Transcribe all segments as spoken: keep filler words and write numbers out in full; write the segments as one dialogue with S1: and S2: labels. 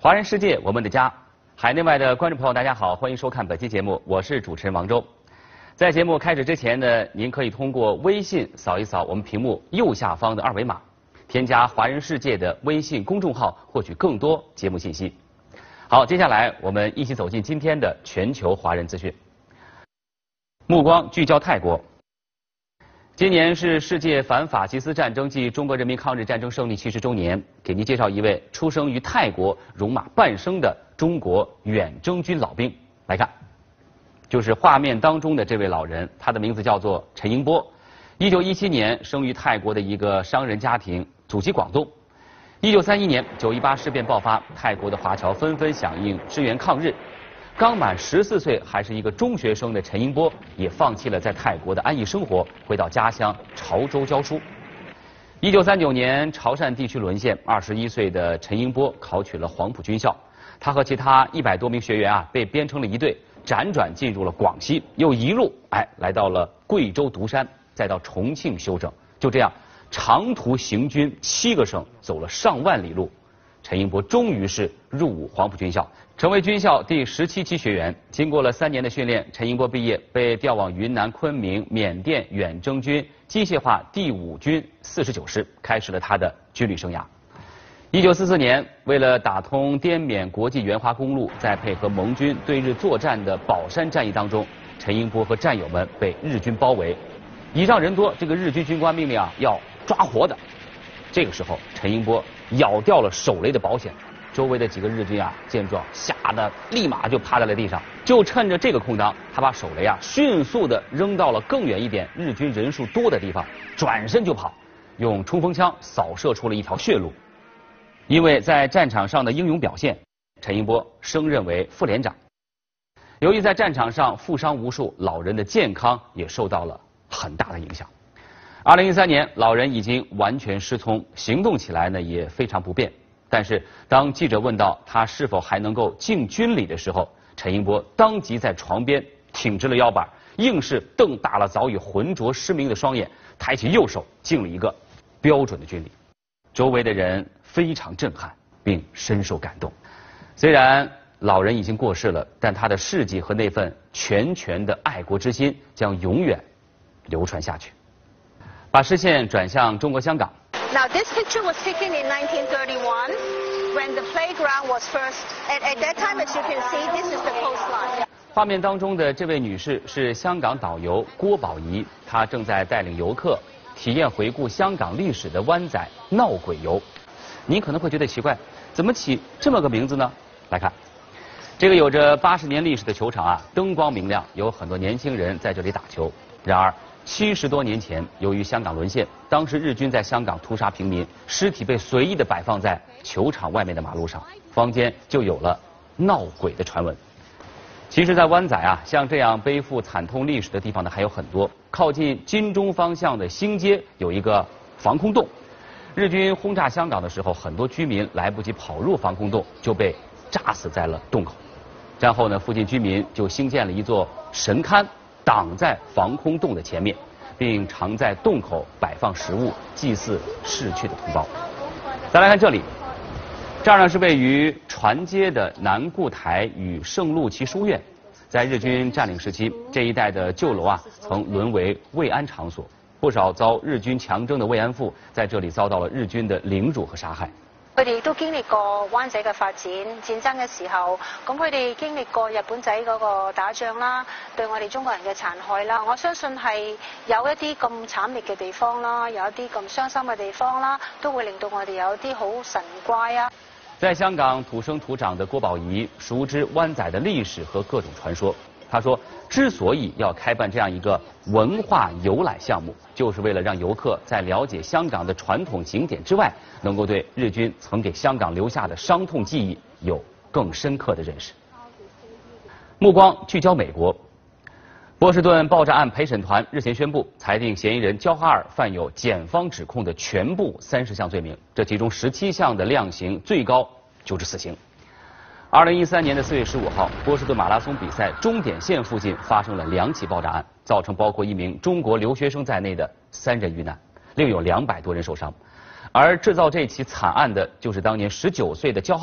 S1: 华人世界，我们的家。海内外的观众朋友，大家好，欢迎收看本期节目，我是主持人王周。在节目开始之前呢，您可以通过微信扫一扫我们屏幕右下方的二维码，添加华人世界的微信公众号，获取更多节目信息。好，接下来我们一起走进今天的全球华人资讯。目光聚焦泰国。今年是世界反法西斯战争暨中国人民抗日战争胜利七十周年，给您介绍一位出生于泰国、戎马半生的中国远征军老兵。来看，就是画面当中的这位老人，他的名字叫做陈英波。一九一七年生于泰国的一个商人家庭，祖籍广东。一九三一年九一八事变爆发，泰国的华侨纷纷响应支援抗日。刚满十四岁，还是一个中学生的陈英波，也放弃了在泰国的安逸生活，回到家乡潮州教书。一九三九年，潮汕地区沦陷，二十一岁的陈英波考取了黄埔军校。他和其他一百多名学员啊，被编成了一队，辗转进入了广西，又一路哎来到了贵州独山，再到重庆休整。就这样，长途行军七个省，走了上万里路。陈英波终于是入伍黄埔军校，成为军校第十七期学员。经过了三年的训练，陈英波毕业，被调往云南昆明缅甸远征军机械化第五军四十九师，开始了他的军旅生涯。一九四四年，为了打通滇缅国际援华公路，在配合盟军对日作战的宝山战役当中，陈英波和战友们被日军包围，倚仗人多，这个日军军官命令啊要抓活的。这个时候，陈英波咬掉了手雷的保险，周围的几个日军啊见状，吓得立马就趴在了地上。就趁着这个空当，他把手雷啊迅速的扔到了更远一点日军人数多的地方，转身就跑，用冲锋枪扫射出了一条血路。因为在战场上的英勇表现，陈英波升任为副连长。由于在战场上负伤无数，老人的健康也受到了很大的影响。二零一三年，老人已经完全失聪，行动起来呢也非常不便。但是当记者问到他是否还能够敬军礼的时候，陈英波当即在床边挺直了腰板，硬是瞪大了早已浑浊失明的双眼，抬起右手敬了一个标准的军礼。周围的人非常震撼，并深受感动。虽然老人已经过世了，但他的事迹和那份拳拳的爱国之心将永远流传下去。把视线转向中国香港。
S2: Now this picture was taken in nineteen thirty-one when the playground was first. At, at that time, as you can see, this is the coastline.
S1: 画面当中的这位女士是香港导游郭宝仪，她正在带领游客体验回顾香港历史的湾仔闹鬼游。您可能会觉得奇怪，怎么起这么个名字呢？来看，这个有着八十年历史的球场啊，灯光明亮，有很多年轻人在这里打球。然而七十多年前，由于香港沦陷，当时日军在香港屠杀平民，尸体被随意的摆放在球场外面的马路上，坊间就有了闹鬼的传闻。其实，在湾仔啊，像这样背负惨痛历史的地方呢还有很多。靠近金钟方向的新街有一个防空洞，日军轰炸香港的时候，很多居民来不及跑入防空洞，就被炸死在了洞口。战后呢，附近居民就兴建了一座神龛，挡在防空洞的前面，并常在洞口摆放食物，祭祀逝去的同胞。再来看这里，这儿呢是位于船街的南固台与圣路奇书院。在日军占领时期，这一带的旧楼啊，曾沦为慰安场所，不少遭日軍強徵嘅慰安婦在這裡遭到了日軍的凌辱和殺害。
S2: 佢哋亦都經歷過灣仔嘅發展，戰爭嘅時候，咁佢哋經歷過日本仔嗰個打仗啦，對我哋中國人嘅殘害啦。我相信係有一啲咁慘烈嘅地方啦，有一啲咁傷心嘅地方啦，都會令到我哋有啲好神怪啊。
S1: 在香港土生土长的郭宝仪熟知湾仔的历史和各种传说。他说，之所以要开办这样一个文化游览项目，就是为了让游客在了解香港的传统景点之外，能够对日军曾给香港留下的伤痛记忆有更深刻的认识。目光聚焦美国。波士顿爆炸案陪审团日前宣布，裁定嫌疑人焦哈尔犯有检方指控的全部三十项罪名，这其中十七项的量刑最高就是死刑。二零一三年的四月十五号，波士顿马拉松比赛终点线附近发生了两起爆炸案，造成包括一名中国留学生在内的三人遇难，另有两百多人受伤。而制造这起惨案的就是当年十九岁的焦哈尔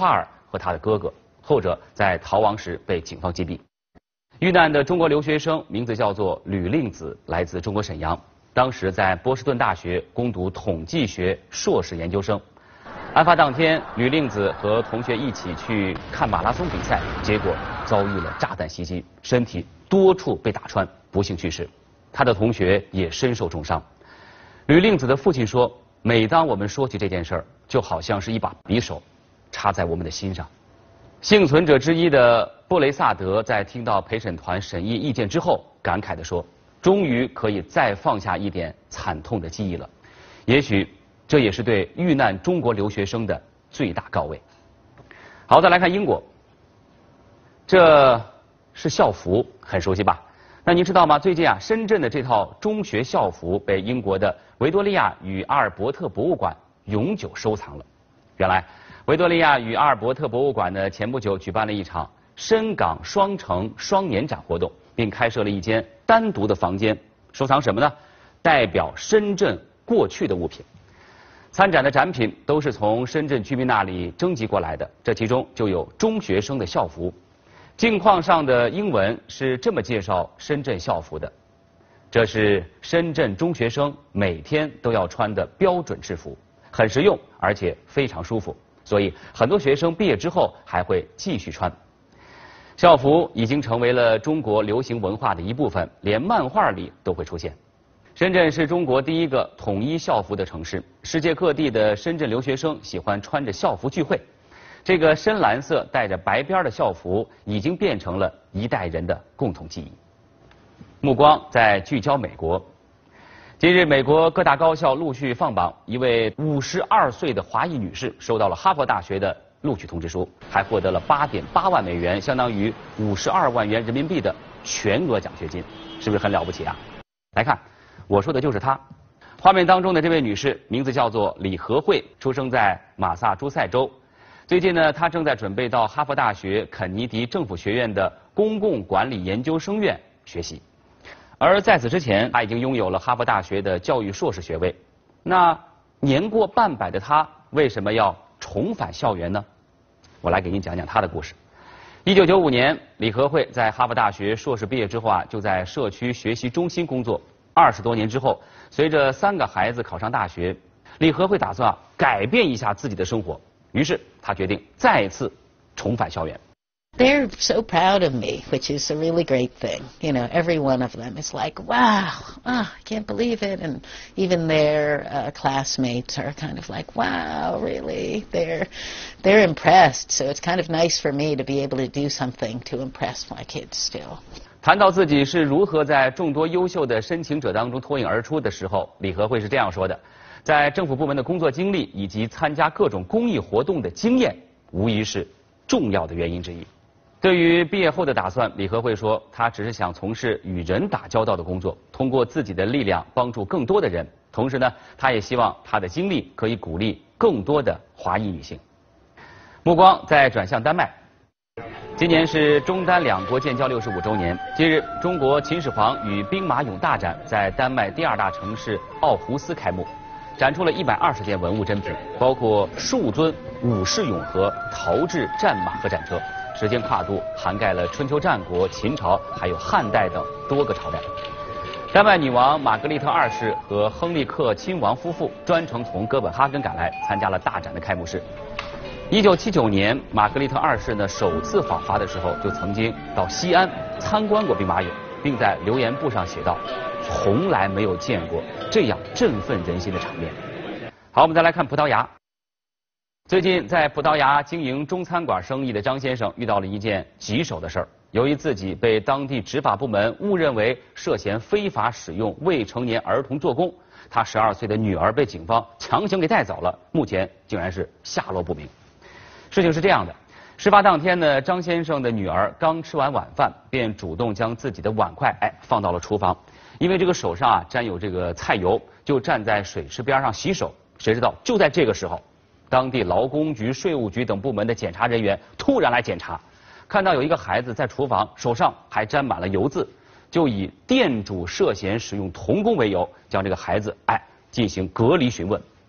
S1: 和他的哥哥，后者在逃亡时被警方击毙。遇难的中国留学生名字叫做吕令子，来自中国沈阳，当时在波士顿大学攻读统计学硕士研究生。案发当天，吕令子和同学一起去看马拉松比赛，结果遭遇了炸弹袭击，身体多处被打穿，不幸去世。他的同学也身受重伤。吕令子的父亲说，每当我们说起这件事儿，就好像是一把匕首插在我们的心上。幸存者之一的布雷萨德在听到陪审团审议意见之后，感慨地说，终于可以再放下一点惨痛的记忆了。也许这也是对遇难中国留学生的最大告慰。好，再来看英国，这是校服，很熟悉吧？那您知道吗？最近啊，深圳的这套中学校服被英国的维多利亚与阿尔伯特博物馆永久收藏了。原来，维多利亚与阿尔伯特博物馆呢，前不久举办了一场深港双城双年展活动，并开设了一间单独的房间，收藏什么呢？代表深圳过去的物品。参展的展品都是从深圳居民那里征集过来的，这其中就有中学生的校服。镜框上的英文是这么介绍深圳校服的：这是深圳中学生每天都要穿的标准制服，很实用，而且非常舒服，所以很多学生毕业之后还会继续穿。校服已经成为了中国流行文化的一部分，连漫画里都会出现。深圳是中国第一个统一校服的城市，世界各地的深圳留学生喜欢穿着校服聚会。这个深蓝色带着白边的校服已经变成了一代人的共同记忆。目光在聚焦美国。近日，美国各大高校陆续放榜，一位五十二岁的华裔女士收到了哈佛大学的录取通知书，还获得了八点八万美元，相当于五十二万元人民币的全额奖学金，是不是很了不起啊？来看，我说的就是她。画面当中的这位女士名字叫做李和慧，出生在马萨诸塞州。最近呢，她正在准备到哈佛大学肯尼迪政府学院的公共管理研究生院学习。而在此之前，她已经拥有了哈佛大学的教育硕士学位。那年过半百的她为什么要重返校园呢？我来给您讲讲她的故事。一九九五年，李和慧在哈佛大学硕士毕业之后啊，就在社区学习中心工作。二十多年之后，随着三个孩子考上大学，李和慧打算啊改变一下自己的生活。于是他决定再次重返校园。
S3: They're so proud of me, which is a really great thing. You know, every one of them is like, wow, oh, I can't believe it. And even their uh, classmates are kind of like, wow, really? They're, they're impressed. So it's kind of nice for me to be able to do something to impress my kids still.
S1: 谈到自己是如何在众多优秀的申请者当中脱颖而出的时候，李和慧是这样说的：在政府部门的工作经历以及参加各种公益活动的经验，无疑是重要的原因之一。对于毕业后的打算，李和慧说，她只是想从事与人打交道的工作，通过自己的力量帮助更多的人。同时呢，她也希望她的经历可以鼓励更多的华裔女性。目光再转向丹麦。今年是中丹两国建交六十五周年。近日，中国秦始皇与兵马俑大展在丹麦第二大城市奥胡斯开幕，展出了一百二十件文物珍品，包括数尊武士俑和陶制战马和战车，时间跨度涵盖了春秋战国、秦朝还有汉代等多个朝代。丹麦女王玛格丽特二世和亨利克亲王夫妇专程从哥本哈根赶来，参加了大展的开幕式。一九七九年，玛格丽特二世呢首次访华的时候，就曾经到西安参观过兵马俑，并在留言簿上写道：“从来没有见过这样振奋人心的场面。”好，我们再来看葡萄牙。最近在葡萄牙经营中餐馆生意的张先生遇到了一件棘手的事儿。由于自己被当地执法部门误认为涉嫌非法使用未成年儿童做工，他十二岁的女儿被警方强行给带走了，目前竟然是下落不明。事情是这样的，事发当天呢，张先生的女儿刚吃完晚饭，便主动将自己的碗筷哎放到了厨房，因为这个手上啊沾有这个菜油，就站在水池边上洗手。谁知道就在这个时候，当地劳工局、税务局等部门的检查人员突然来检查，看到有一个孩子在厨房，手上还沾满了油渍，就以店主涉嫌使用童工为由，将这个孩子哎进行隔离询问。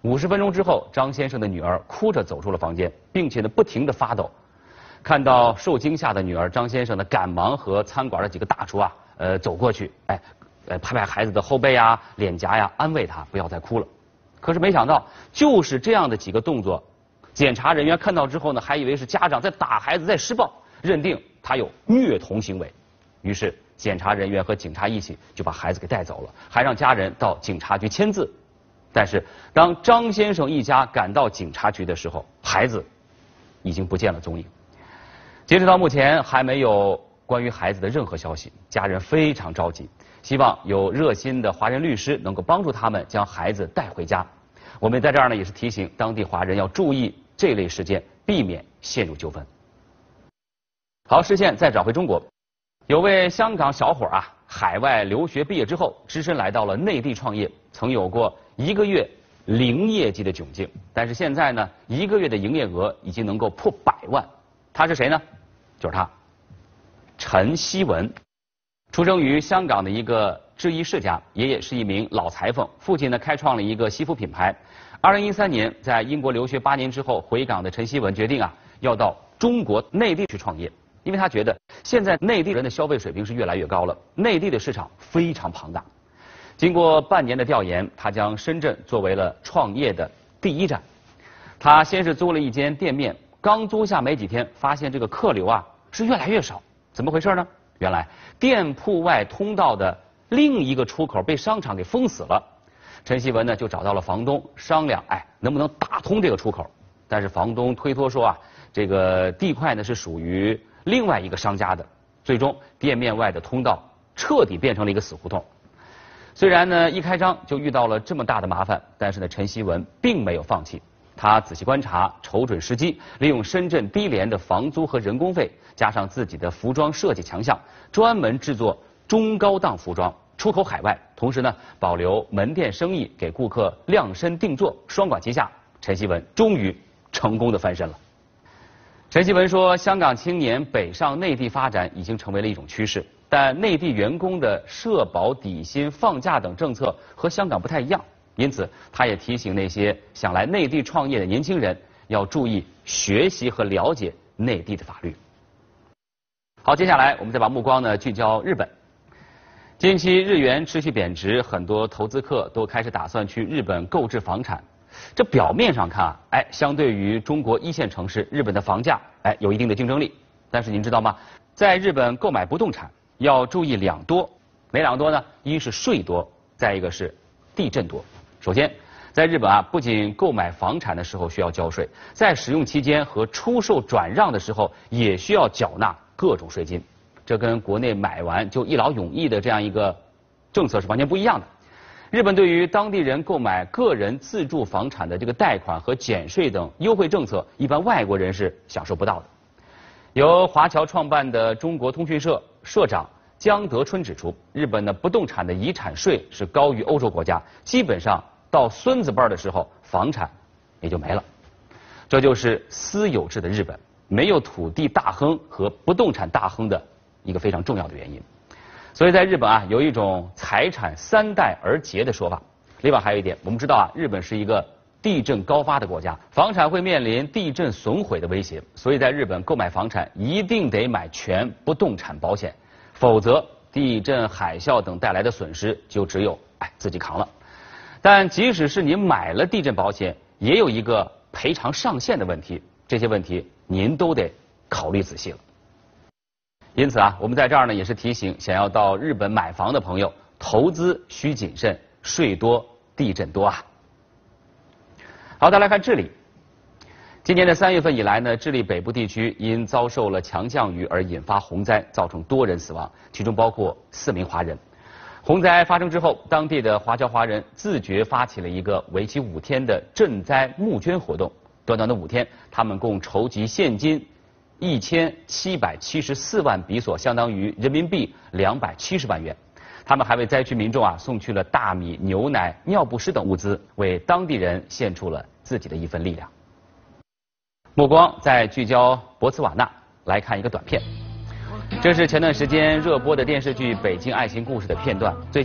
S1: 五十分钟之后，张先生的女儿哭着走出了房间，并且呢不停地发抖。看到受惊吓的女儿，张先生呢赶忙和餐馆的几个大厨啊，呃走过去，哎，呃拍拍孩子的后背啊、脸颊呀，安慰她不要再哭了。可是没想到，就是这样的几个动作，检查人员看到之后呢，还以为是家长在打孩子，在施暴，认定他有虐童行为。于是检查人员和警察一起就把孩子给带走了，还让家人到警察局签字。但是当张先生一家赶到警察局的时候，孩子已经不见了踪影。截止到目前，还没有关于孩子的任何消息，家人非常着急，希望有热心的华人律师能够帮助他们将孩子带回家。我们在这儿呢也是提醒当地华人要注意这类事件，避免陷入纠纷。好，视线再转回中国，有位香港小伙啊，海外留学毕业之后，只身来到了内地创业，曾有过一个月零业绩的窘境，但是现在呢，一个月的营业额已经能够破百万。他是谁呢？就是他，陈希文，出生于香港的一个制衣世家，爷爷是一名老裁缝，父亲呢开创了一个西服品牌。二零一三年，在英国留学八年之后回港的陈希文决定啊，要到中国内地去创业，因为他觉得现在内地人的消费水平是越来越高了，内地的市场非常庞大。经过半年的调研，他将深圳作为了创业的第一站。他先是租了一间店面，刚租下没几天，发现这个客流啊是越来越少，怎么回事呢？原来店铺外通道的另一个出口被商场给封死了。陈希文呢就找到了房东商量，哎，能不能打通这个出口？但是房东推脱说啊，这个地块呢是属于另外一个商家的。最终店面外的通道彻底变成了一个死胡同。虽然呢一开张就遇到了这么大的麻烦，但是呢陈希文并没有放弃。他仔细观察，瞅准时机，利用深圳低廉的房租和人工费，加上自己的服装设计强项，专门制作中高档服装，出口海外，同时呢保留门店生意，给顾客量身定做，双管齐下。陈希文终于成功的翻身了。陈希文说，香港青年北上内地发展已经成为了一种趋势，但内地员工的社保、底薪、放假等政策和香港不太一样。因此，他也提醒那些想来内地创业的年轻人，要注意学习和了解内地的法律。好，接下来我们再把目光呢聚焦日本。近期日元持续贬值，很多投资客都开始打算去日本购置房产。这表面上看啊，哎，相对于中国一线城市，日本的房价哎有一定的竞争力。但是您知道吗？在日本购买不动产要注意两多，哪两多呢？一是税多，再一个是地震多。首先，在日本啊，不仅购买房产的时候需要交税，在使用期间和出售转让的时候也需要缴纳各种税金。这跟国内买完就一劳永逸的这样一个政策是完全不一样的。日本对于当地人购买个人自住房产的这个贷款和减税等优惠政策，一般外国人是享受不到的。由华侨创办的中国通讯社社长江德春指出，日本的不动产的遗产税是高于欧洲国家，基本上到孙子辈的时候，房产也就没了。这就是私有制的日本，没有土地大亨和不动产大亨的一个非常重要的原因。所以在日本啊，有一种财产三代而结的说法。另外还有一点，我们知道啊，日本是一个地震高发的国家，房产会面临地震损毁的威胁，所以在日本购买房产一定得买全不动产保险，否则地震、海啸等带来的损失就只有哎自己扛了。但即使是您买了地震保险，也有一个赔偿上限的问题，这些问题您都得考虑仔细了。因此啊，我们在这儿呢也是提醒想要到日本买房的朋友，投资需谨慎，税多地震多啊。好，再来看智利。今年的三月份以来呢，智利北部地区因遭受了强降雨而引发洪灾，造成多人死亡，其中包括四名华人。洪灾发生之后，当地的华侨华人自觉发起了一个为期五天的赈灾募捐活动。短短的五天，他们共筹集现金一千七百七十四万比索，相当于人民币两百七十万元。他们还为灾区民众啊送去了大米、牛奶、尿不湿等物资，为当地人献出了自己的一份力量。目光在聚焦博茨瓦纳，来看一个短片。这是前段时间热播的电视剧《北京爱情故事》的片段。最近，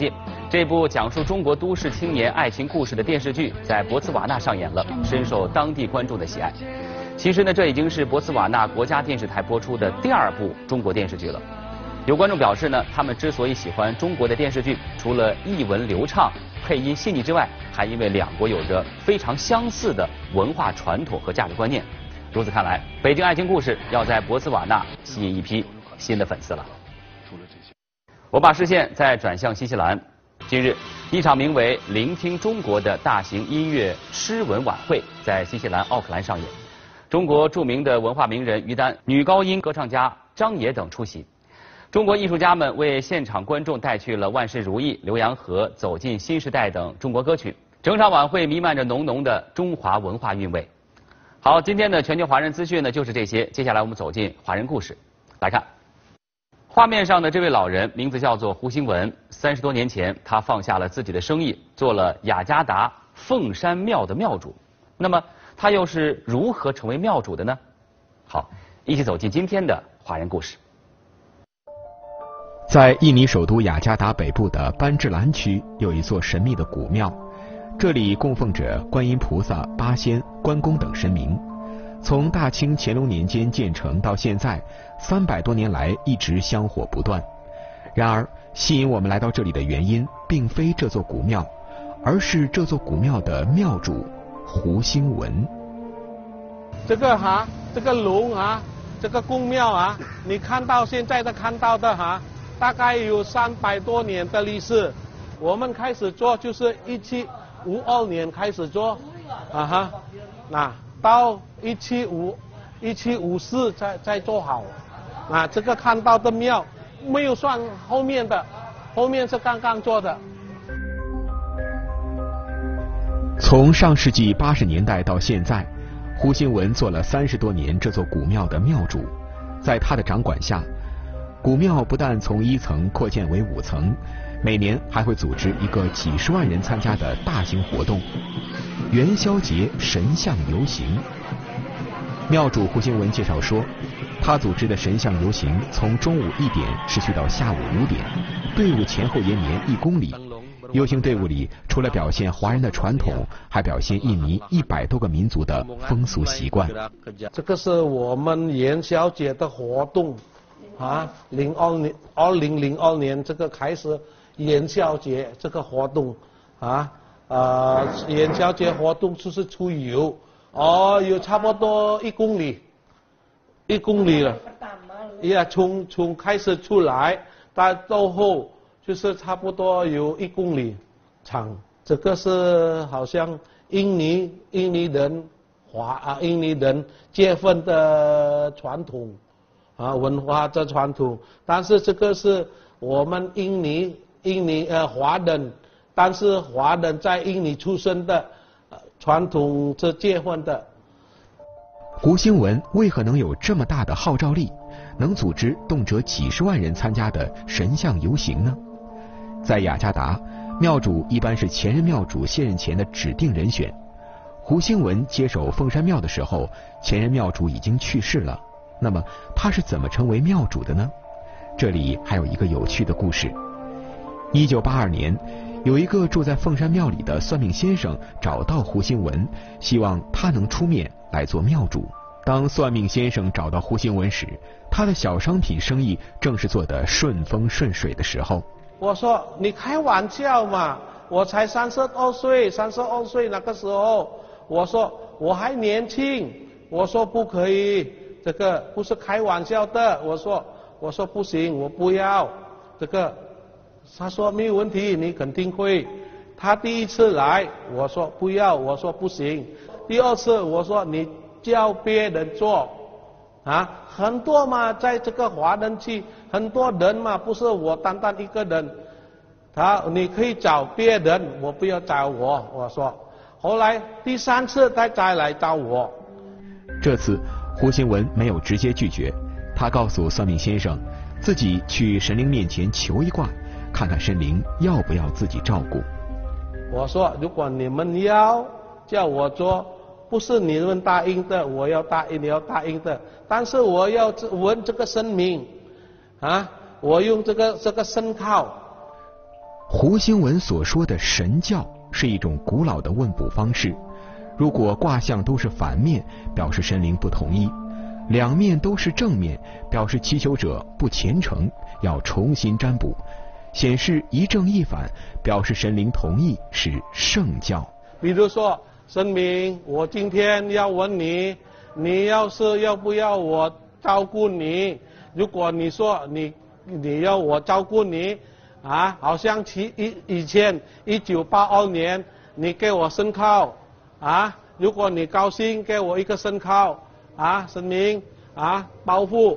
S1: 这部讲述中国都市青年爱情故事的电视剧在博茨瓦纳上演了，深受当地观众的喜爱。其实呢，这已经是博茨瓦纳国家电视台播出的第二部中国电视剧了。有观众表示呢，他们之所以喜欢中国的电视剧，除了译文流畅、配音细腻之外，还因为两国有着非常相似的文化传统和价值观念。如此看来，北京爱情故事要在博茨瓦纳吸引一批新的粉丝了。我把视线再转向新西兰。近日，一场名为“聆听中国”的大型音乐诗文晚会在新西兰奥克兰上演。中国著名的文化名人于丹、女高音歌唱家张也等出席。中国艺术家们为现场观众带去了《万事如意》、《浏阳河》、《走进新时代》等中国歌曲。整场晚会弥漫着浓浓的中华文化韵味。好，今天的全球华人资讯呢就是这些。接下来我们走进华人故事，来看。画面上的这位老人名字叫做胡兴文，三十多年前，他放下了自己的生意，做了雅加达凤山庙的庙主。那么，他又是如何成为庙主的呢？好，一起走进今天的华人故事。
S4: 在印尼首都雅加达北部的班智兰区，有一座神秘的古庙，这里供奉着观音菩萨、八仙、关公等神明。从大清乾隆年间建成到现在，三百多年来一直香火不断。然而，吸引我们来到这里的原因，并非这座古庙，而是这座古庙的庙主胡兴文。
S5: 这个哈，这个龙啊，这个宫庙啊，你看到现在的看到的哈，大概有三百多年的历史。我们开始做就是一七五二年开始做，啊哈，那。到一七五一七五四再再做好，啊，这个看到的庙没有算后面的，后面是刚刚做的。
S4: 从上世纪八十年代到现在，胡兴文做了三十多年这座古庙的庙主。在他的掌管下，古庙不但从一层扩建为五层，每年还会组织一个几十万人参加的大型活动。元宵节神像游行，庙主胡兴文介绍说，他组织的神像游行从中午一点持续到下午五点，队伍前后延绵一公里。游行队伍里除了表现华人的传统，还表现印尼一百多个民族的风俗习惯。
S5: 这个是我们元宵节的活动啊，零二年二零零二年这个开始元宵节这个活动啊。呃，元宵节活动就是出游，哦，有差不多一公里，一公里了，呀，从从开始出来到到后就是差不多有一公里长。这个是好像印尼印尼人华啊印尼人结婚的传统啊文化的传统，但是这个是我们印尼印尼呃华人。但是华人在印尼出生的，呃，传统是结婚的。
S4: 胡兴文为何能有这么大的号召力，能组织动辄几十万人参加的神像游行呢？在雅加达，庙主一般是前任庙主卸任前的指定人选。胡兴文接手凤山庙的时候，前任庙主已经去世了。那么他是怎么成为庙主的呢？这里还有一个有趣的故事。一九八二年。有一个住在凤山庙里的算命先生找到胡兴文，希望他能出面来做庙主。当算命先生找到胡兴文时，他的小商品生意正是做得顺风顺水的时候。
S5: 我说你开玩笑嘛，我才三十二岁，三十二岁那个时候，我说我还年轻，我说不可以，这个不是开玩笑的，我说我说不行，我不要这个。他说没有问题，你肯定会。他第一次来，我说不要，我说不行。第二次我说你叫别人做，啊，很多嘛，在这个华人区很多人嘛，不是我单单一个人。他你可以找别人，我不要找我。我说，后来第三次他再来找我。
S4: 这次胡兴文没有直接拒绝，他告诉算命先生，自己去神灵面前求一卦。看看神灵要不要自己照顾。
S5: 我说如果你们要叫我做，不是你们答应的，我要答应，你要答应的。但是我要问这个神明啊，我用这个这个生靠。
S4: 胡兴文所说的神教是一种古老的问卜方式，如果卦象都是反面，表示神灵不同意；两面都是正面，表示祈求者不虔诚，要重新占卜；显示一正一反，表示神灵同意，是圣教。
S5: 比如说，神明，我今天要问你，你要是要不要我照顾你？如果你说你你要我照顾你，啊，好像其以以前一九八二年你给我申考，啊，如果你高兴给我一个申考，啊，神明啊，保护。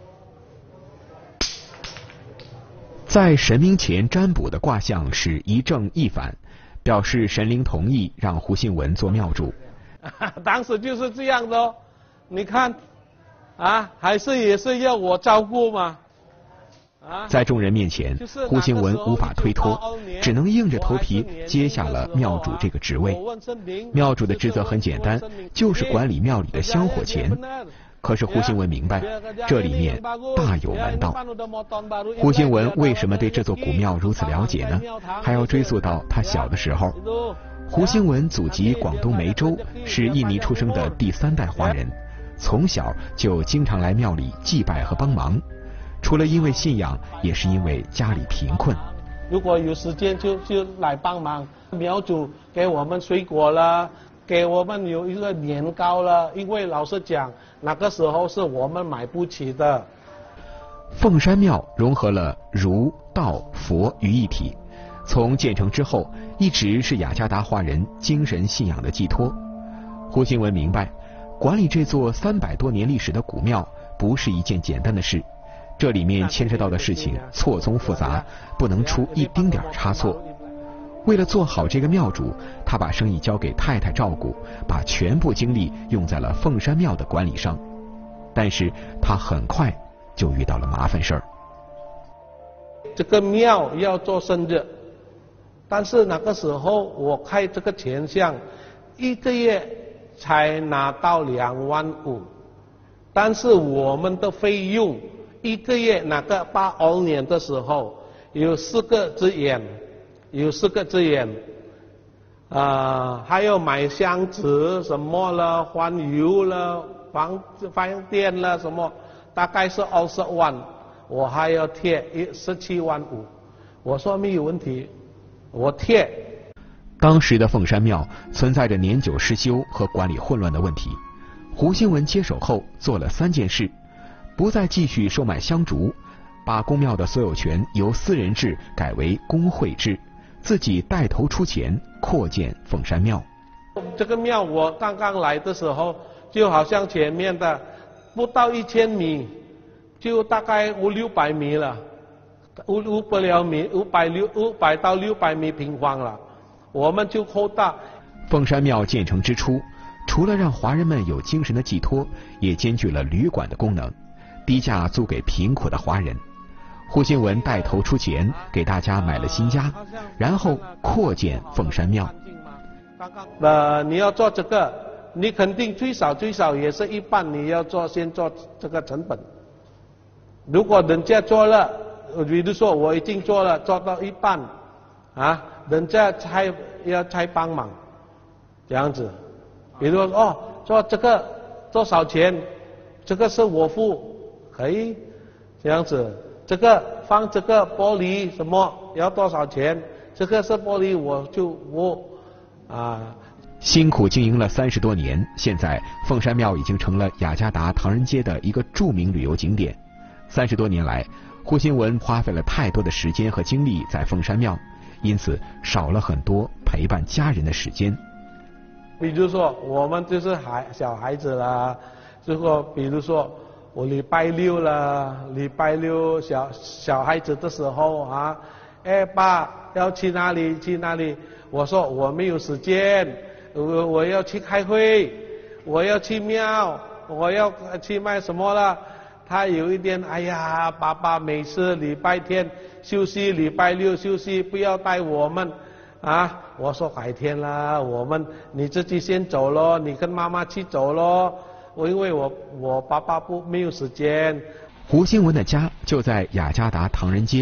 S4: 在神明前占卜的卦象是一正一反，表示神灵同意让胡兴文做庙主。
S5: 当时就是这样的哦，你看，啊，还是也是要我照顾嘛。啊，
S4: 在众人面前，胡兴文无法推脱，只能硬着头皮接下了庙主这个职位。庙主的职责很简单，就是管理庙里的香火钱。可是胡兴文明白，这里面大有门道。胡兴文为什么对这座古庙如此了解呢？还要追溯到他小的时候。胡兴文祖籍广东梅州，是印尼出生的第三代华人，从小就经常来庙里祭拜和帮忙。除了因为信仰，也是因为家里贫困。
S5: 如果有时间就就来帮忙，庙主给我们水果了，给我们有一个年糕了，因为老实讲，那个时候是我们买不起的。
S4: 凤山庙融合了儒、道、佛于一体，从建成之后，一直是雅加达华人精神信仰的寄托。胡兴文明白，管理这座三百多年历史的古庙不是一件简单的事。这里面牵涉到的事情错综复杂，不能出一丁点差错。为了做好这个庙主，他把生意交给太太照顾，把全部精力用在了凤山庙的管理上。但是他很快就遇到了麻烦事儿。
S5: 这个庙要做生日，但是那个时候我开这个钱箱，一个月才拿到两万五，但是我们的费用一个月那个八二年的时候有四个资源，有四个资源，啊、呃，还有买箱子什么了，换油了，房饭店了什么，大概是二十万，我还要贴一十七万五。我说没有问题，我贴。
S4: 当时的凤山庙存在着年久失修和管理混乱的问题。胡兴文接手后做了三件事。不再继续售卖香烛，把公庙的所有权由私人制改为公会制，自己带头出钱扩建凤山庙。
S5: 这个庙我刚刚来的时候，就好像前面的不到一千米，就大概五六百米了，五五百了米，五百六五百到六百米平方了，我们就扩大。
S4: 凤山庙建成之初，除了让华人们有精神的寄托，也兼具了旅馆的功能。低价租给贫苦的华人，胡兴文带头出钱给大家买了新家，然后扩建凤山庙。
S5: 呃，你要做这个，你肯定最少最少也是一半，你要做先做这个成本。如果人家做了，比如说我已经做了，做到一半，啊，人家才要才帮忙，这样子。比如说哦，做这个多少钱？这个是我付。可以这样子，这个放这个玻璃什么要多少钱？这个是玻璃，我就我啊。
S4: 辛苦经营了三十多年，现在凤山庙已经成了雅加达唐人街的一个著名旅游景点。三十多年来，胡兴文花费了太多的时间和精力在凤山庙，因此少了很多陪伴家人的时间。
S5: 比如说，我们就是孩小孩子啦，如果比如说。我礼拜六了，礼拜六小小孩子的时候啊，哎爸要去哪里去哪里？我说我没有时间，我我要去开会，我要去庙，我要去卖什么了？他有一点，哎呀，爸爸每次礼拜天休息，礼拜六休息，不要带我们啊！我说改天啦，我们你自己先走咯，你跟妈妈去走咯。我因为我我爸爸不没有时间。
S4: 胡兴文的家就在雅加达唐人街，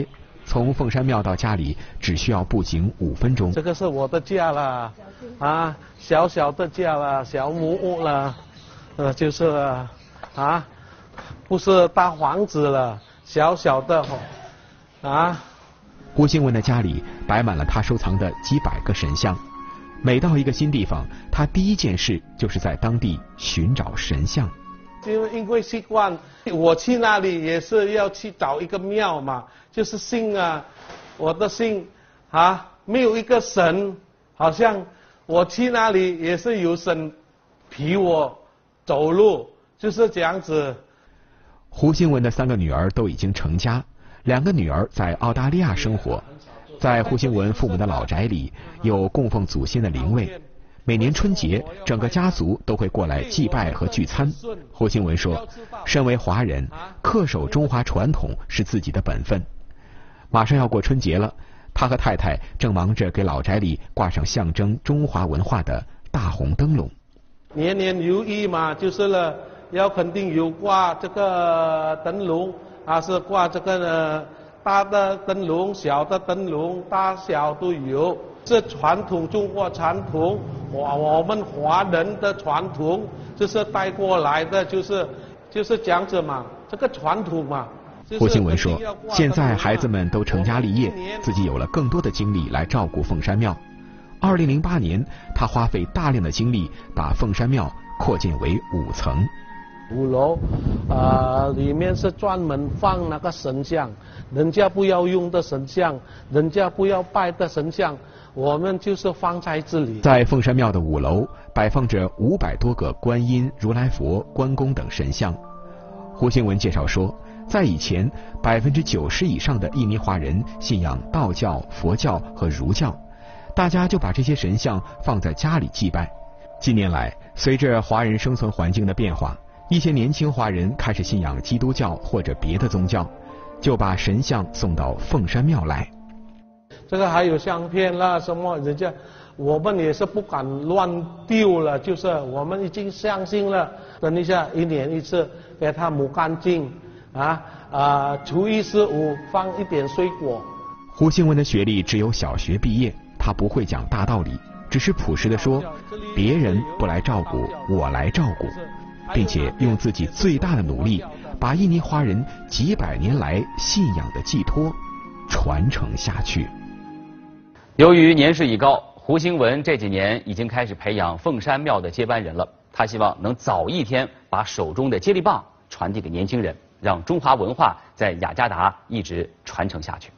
S4: 从凤山庙到家里只需要步行五分钟。
S5: 这个是我的家了，啊，小小的家了，小木屋了，呃，就是啊，不是大房子了，小小的，啊。
S4: 胡兴文的家里摆满了他收藏的几百个神像，每到一个新地方，他第一件事就是在当地寻找神像。
S5: 因为因为习惯，我去那里也是要去找一个庙嘛，就是信啊，我的信啊，没有一个神，好像我去那里也是有神陪我走路，就是这样子。
S4: 胡兴文的三个女儿都已经成家。两个女儿在澳大利亚生活，在胡兴文父母的老宅里有供奉祖先的灵位，每年春节整个家族都会过来祭拜和聚餐。胡兴文说，身为华人，恪守中华传统是自己的本分。马上要过春节了，他和太太正忙着给老宅里挂上象征中华文化的大红灯笼。
S5: 年年如一嘛，就是了，要肯定有挂这个灯笼。啊，是挂这个呢，大的灯笼、小的灯笼，大小都有。这传统中国传统，我我们华人的传统，就是带过来的，就是就是这样子嘛，这个传统嘛。
S4: 胡兴文说，现在孩子们都成家立业，自己有了更多的精力来照顾凤山庙。二零零八年，他花费大量的精力把凤山庙扩建为五层。
S5: 五楼，呃，里面是专门放那个神像，人家不要用的神像，人家不要拜的神像，我们就是放在这里。
S4: 在凤山庙的五楼摆放着五百多个观音、如来佛、关公等神像。胡兴文介绍说，在以前，百分之九十以上的印尼华人信仰道教、佛教和儒教，大家就把这些神像放在家里祭拜。近年来，随着华人生存环境的变化，一些年轻华人开始信仰基督教或者别的宗教，就把神像送到凤山庙来。
S5: 这个还有相片啦，什么人家我们也是不敢乱丢了，就是我们已经相信了。等一下，一年一次给它抹干净啊啊，初一十五放一点水果。
S4: 胡兴文的学历只有小学毕业，他不会讲大道理，只是朴实地说，别人不来照顾，我来照顾。并且用自己最大的努力，把印尼华人几百年来信仰的寄托传承下去。
S1: 由于年事已高，胡兴文这几年已经开始培养凤山庙的接班人了。他希望能早一天把手中的接力棒传递给年轻人，让中华文化在雅加达一直传承下去。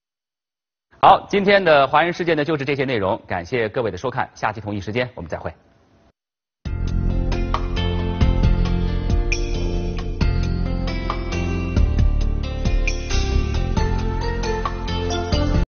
S1: 好，今天的华人世界呢就是这些内容，感谢各位的收看，下期同一时间我们再会。